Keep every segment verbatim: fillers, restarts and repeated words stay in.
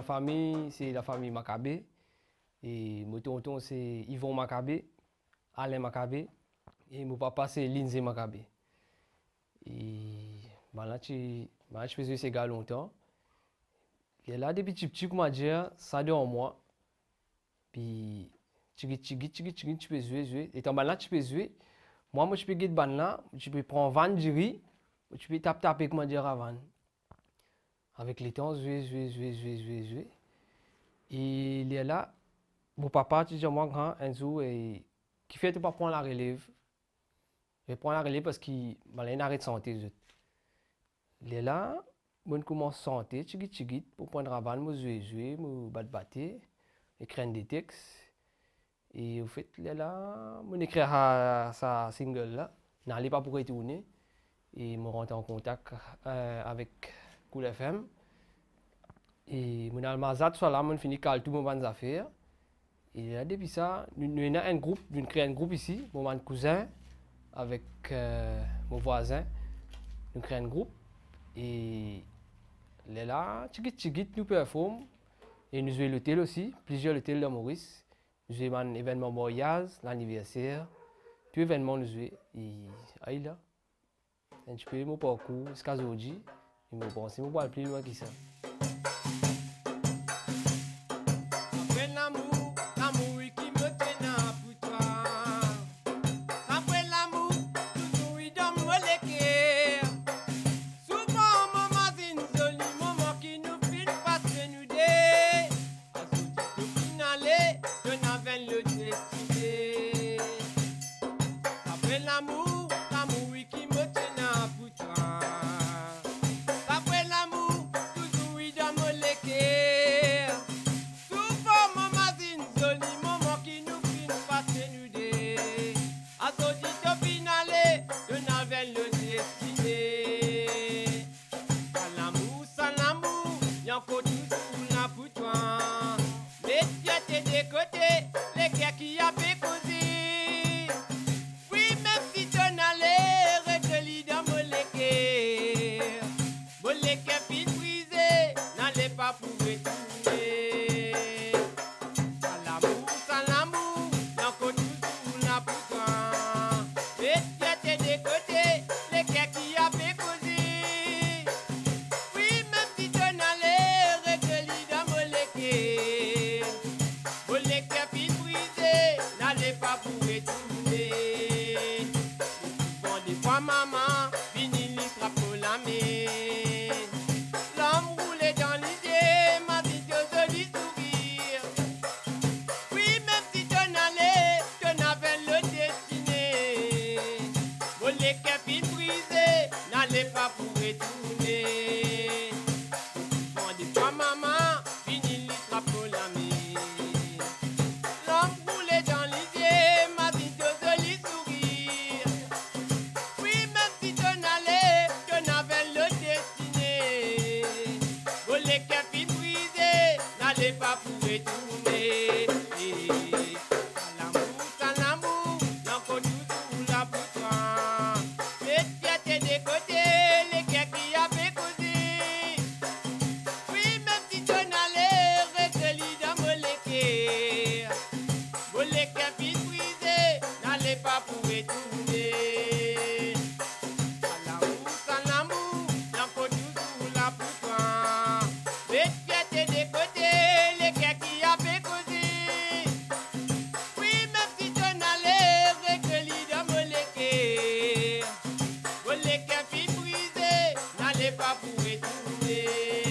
la famille, c'est la famille Macabé. Et mon tonton, c'est Yvon Macabé, Alain Macabé. Et mon papa, c'est Lindsay Macabé. Et ben là, tu, ben, je faisais ces gars longtemps. Et là, depuis petit petit, comment dire, ça de en moi. Puis, tu tu tu tu tu peux jouer, jouer. Et ben là, tu peux jouer. Moi, moi, je peux guider ban là, tu peux prendre vingt du riz, tu peux taper, taper, comment dire, avant. Avec les temps, jouer, jouer, jouer, jouer, jouer, jouer. Et il est là, mon papa, tu dis moi, grand, un jour, et qui fait de pas prendre la relève. Je prends la relève parce qu'il m'a un arrêt de santé. Il est là, moi, commence à santé, tu guides, tu guides, pour prendre avant, moi, jouer, jouer, moi, battre, battre, écrire des textes. Et au fait, il est là, moi, écrire sa single là, n'allez pas pour retourner. Et me rentre en contact euh, avec Cool F M. Et mon almazat soit là, mon fini cal tout mon bonnes affaires. Et là, depuis ça, nous avons un groupe, nous créons un groupe ici, mon cousin avec euh, mon voisin. Nous créons un groupe. Et là, tchigit tchigit, nous performons. Et nous jouons l'hôtel aussi, plusieurs hôtels de Maurice. Nous jouons un événement mariage, l'anniversaire, tout événement nous jouons. Et aïe là. Un petit peu mon parcours jusqu'à aujourd'hui. Et mon bon, c'est mon bois le plus loin qui ça. Après l'amour, l'amour qui me tenait pour toi. Après l'amour, toujours il donne moi les cœurs. Souvent, maman, c'est une jolie maman qui nous fait passer nous deux. À ce titre final, je n'avais le destiné. Après l'amour, l'amour qui me tenait pour toi. Après l'amour, toujours il donne moi les cœurs. Souvent, maman, c'est une jolie maman qui nous fait passer nous deux. À ce titre final, je n'avais le destiné. Sans l'amour, sans l'amour, y'a encore toujours là pour toi. Les fiertés des côtés, les cœurs qui a fait causer. Oui, même si tu n'allais recueillir dans mon cœur, mon cœur fit briser, n'allez pas pour retourner. Sans l'amour, sans l'amour, y'a encore toujours là pour toi. Les fiertés des côtés, les cœurs qui a fait causer. Oui, même si tu n'allais recueillir dans mon cœur, mon cœur fit briser, n'allez pas pour retourner. Souvent des fois maman, vinyle frappe la main. L'homme roulé dans l'idée, m'a dit que je lui sourire. Oui, même si tu n'allais, tu n'avais le destiné. Mon cœur fit briser, n'allez pas pour retourner. Souvent des fois maman, vinyle frappe la main. L'homme roulé dans l'idée, m'a dit que je lui sourire. Oui, même si tu n'allais, tu n'avais le destiné. Mon cœur fit briser, n'allez pas pour retourner. Sans l'amour, sans l'amour, y'a encore toujours là pour toi. Les fiertés des côtés, les cœurs qui a fait causer. Oui, même si tu n'allais recueillir dans mon cœur, mon cœur fit briser, n'allez pas pour retourner. Sans l'amour, sans l'amour, y'a encore toujours là pour toi. Les fiertés des côtés, les cœurs qui a fait causer. Oui, même si tu n'allais recueillir dans mon cœur, mon cœur fit briser, n'allez pas pour retourner.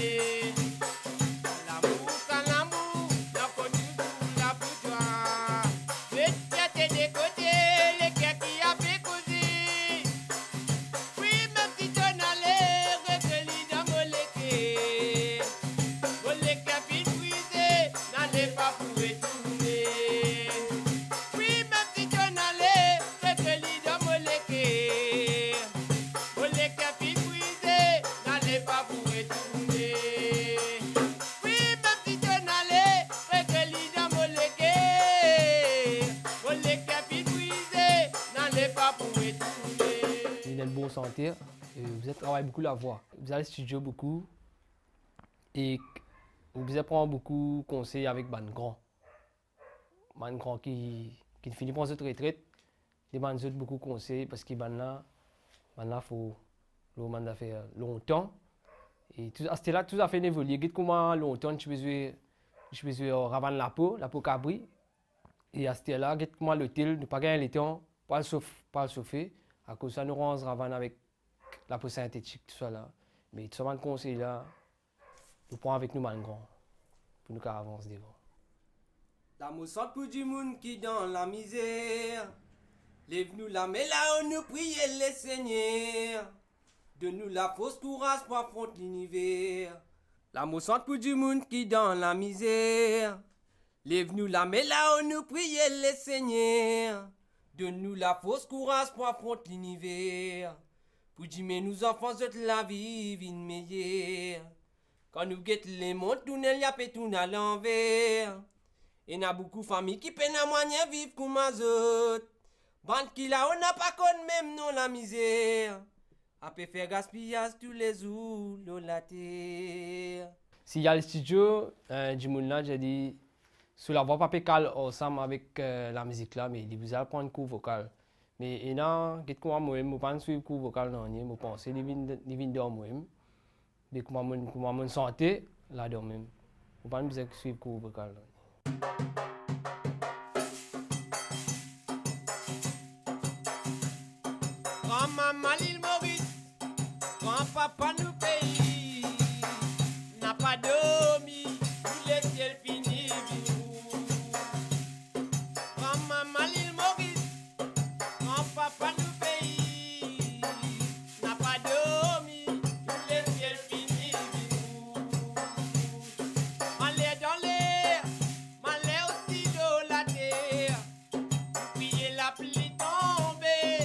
Sans l'amour, sans l'amour, y'a encore toujours là pour toi. Les fiertés des côtés, les cœurs qui a fait causer. Oui, même si tu n'allais recueillir dans mon cœur, mon cœur fit briser, n'allez pas pour retourner. Oui, même si tu n'allais recueillir dans mon cœur, mon cœur fit briser, n'allez pas pour retourner. Oui, même si tu n'allais recueillir dans mon cœur, mon cœur fit briser, n'allez pas pour retourner. Il a le bon santé. Et vous êtes travaillé beaucoup la voix. Vous allez au studio beaucoup. Et on faisait prendre beaucoup de conseils avec ban grand. Ban grand qui, qui finit par cette retraite, les ban beaucoup de conseils parce que ban là, ban là faut le man faire longtemps. Et tout, à ce là tout a fait évoluer. Regarde comment longtemps tu faisais, tu faisais ravane la peau, la peau cabri. Et à ce là, regarde comment le tel, ne pas gagner le temps, pas le chauffer, pas le chauffer. À cause de ça, nous rend ravane avec la peau synthétique, tout ça là. Mais tout ça, conseil là, nous prenons avec nous man grand pour nous avancer devant. L'amour sans pour du monde qui dans la misère. Lève-nous la mais là où nous prier les seigneurs. Donne-nous la force courage pour affronter l'univers. L'amour sans pour du monde qui dans la misère. Lève-nous la mais là où nous prier les seigneurs. Donne-nous la force courage pour affronter l'univers. Pour dire mais nous enfants de la vie une meilleure. Quand nous guettons les mondes, tout n'y a pas tout à l'envers. Et n'a beaucoup de familles qui peinent à moyen vivre comme les autres. Bande qui là, on n'a pas connu même non la misère. A peut faire gaspillage tous les jours dans la terre. S'il y a le studio, euh, du monde là, j'ai dit, sur la voix pas pécale ensemble avec euh, la musique là, mais il vous allez prendre un cours vocal. Mais il y a quelque chose moi, je pense suivre cours vocal non, je pense que il vient de moi. Mais comment comment me santé là dedans même. Je pense que suivre cours vocal. Grand-maman l'île Maurice, grand-papa nous pays, n'a pas dormi, nous les ciels finis vivre. Grand-maman l'île Maurice, grand-papa nous pays, n'a pas dormi, nous les ciels finis vivre. Malais dans l'air, malais aussi dans la terre, priez la pluie tomber.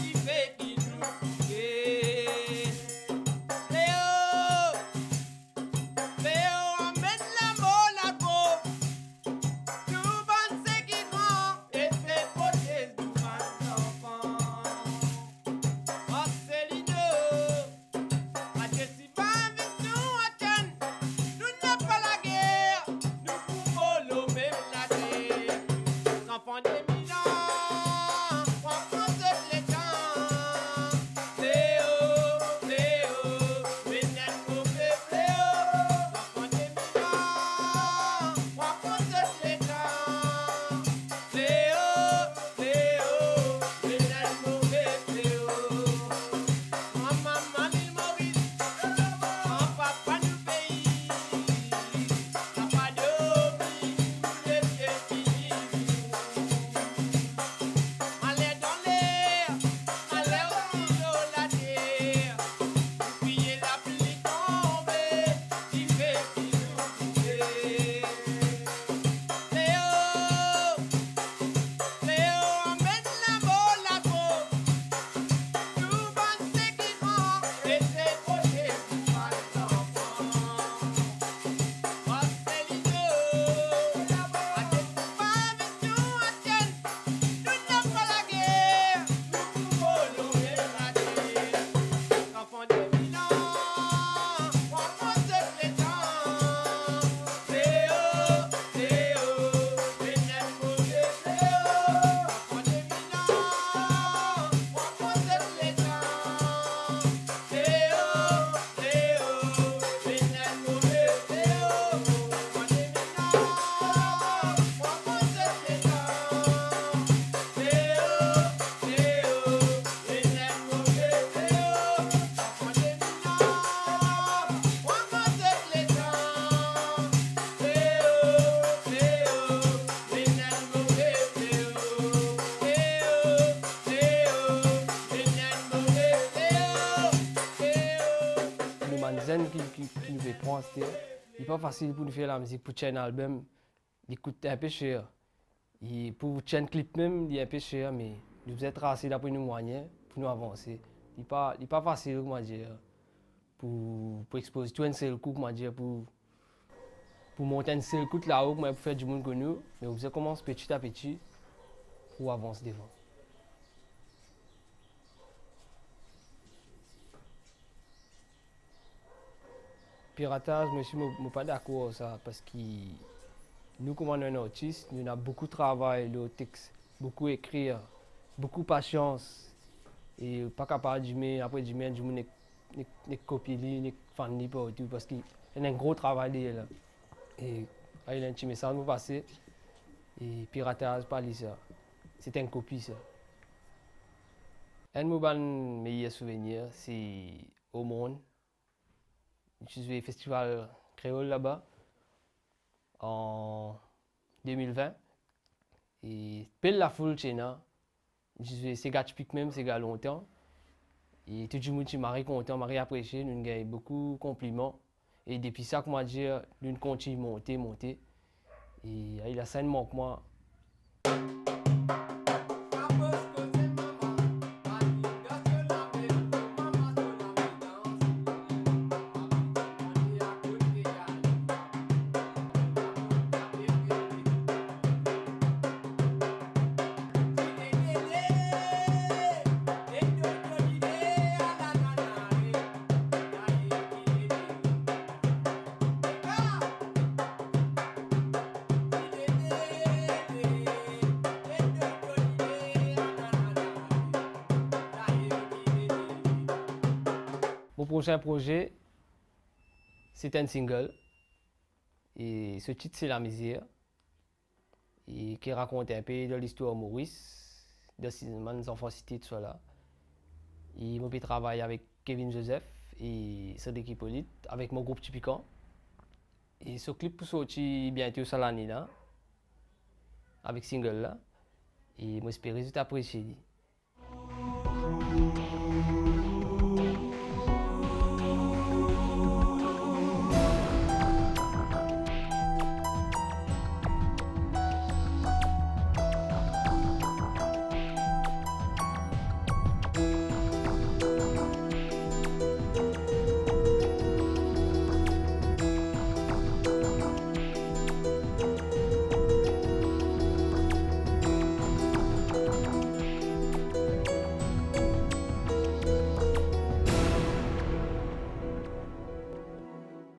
Qui, qui, qui nous fait prendre, il n'est pas facile pour nous faire la musique, pour faire un album, il coûte un peu cher. Et pour faire un clip même, il est un peu cher, mais nous faisons tracer d'après nos moyens pour nous avancer. Il n'est pas, pas facile, comment dire, pour, pour exposer tout un seul coup, comment dire, pour, pour monter un seul coup là-haut, pour faire du monde que nous. Mais vous commencer petit à petit pour avancer devant. Piratage, moi, je suis pas d'accord avec ça parce que nous, comme on est un artiste, nous avons beaucoup de travail, le texte, beaucoup écrire, beaucoup de patience. Et pas capable de dire, après, de dire, ne copier, ne faire ni pas tout parce qu'il y a un gros travail là. Et il y a un petit message nous passer. Et piratage, pas ça. C'est une copie ça. Un de mes meilleurs souvenirs, c'est au monde. Je suis au festival créole là-bas en deux mille vingt. Et pile la foule chez nous. Je suis c'est gars typique même, c'est gars longtemps. Et tout le monde m'a content, m'a apprécié, nous avons beaucoup de compliments. Et depuis ça, comment dire, nous continue à monter, monter. Et il a ça une manque moi. Mon prochain projet, c'est un single. Et ce titre, c'est La Misère. Et qui raconte un peu de l'histoire de Maurice, de mes enfants cités de cela. Et moi, je travaille avec Kevin Joseph et Cédric Hippolyte, avec mon groupe Typiquant. Et ce clip pour sortir bientôt sur l'année là, avec single là. Et moi, j'espère que vous appréciez.